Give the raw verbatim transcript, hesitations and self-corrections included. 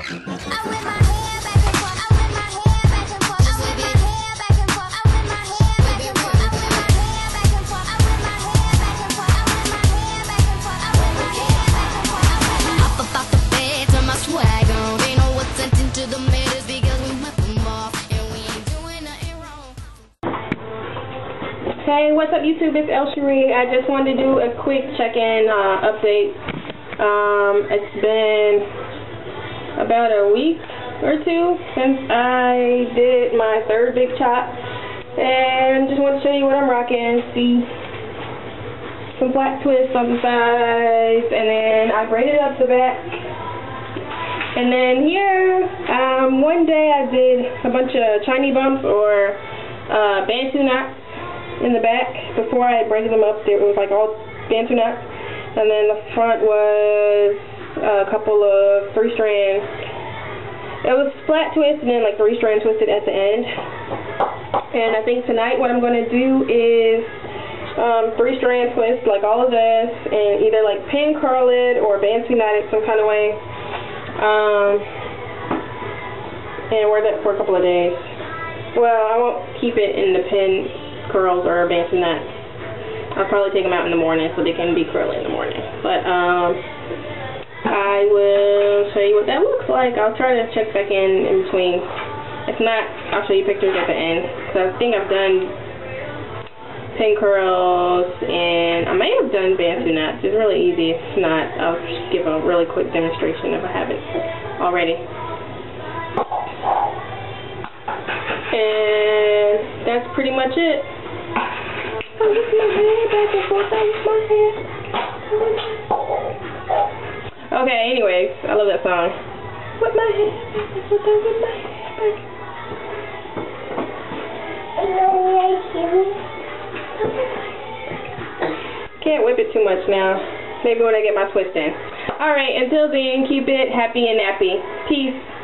Hey, what's up YouTube? It's El Cherie. I just wanted to do a quick check-in uh, update. Um, it's been about a week or two since I did my third big chop, and just want to show you what I'm rocking. See some black twists on the sides, and then I braided up the back. And then here, um, one day I did a bunch of chiny bumps or uh, bantu knots in the back. Before I braided them up, it was like all bantu knots, and then the front was a couple of three strands. It was flat twist and then like three strand twisted at the end. And I think tonight what I'm going to do is um, three strand twist like all of this, and either like pin curl it or bantu knot it some kind of way, um, and wear that for a couple of days. Well, I won't keep it in the pin curls or bantu knots. I'll probably take them out in the morning so they can be curly in the morning. But um, I will show you what that looks like. I'll try to check back in in between. If not, I'll show you pictures at the end. So I think I've done pin curls and I may have done bantu knots. It's really easy. If not, I'll just give a really quick demonstration if I haven't already. And that's pretty much it. I whip my hair back and forth, I whip my hair. Okay, anyways, I love that song. Whip my hair back and forth, I whip my hair back. Can't whip it too much now. Maybe when I get my twist in. Alright, until then, keep it happy and nappy. Peace.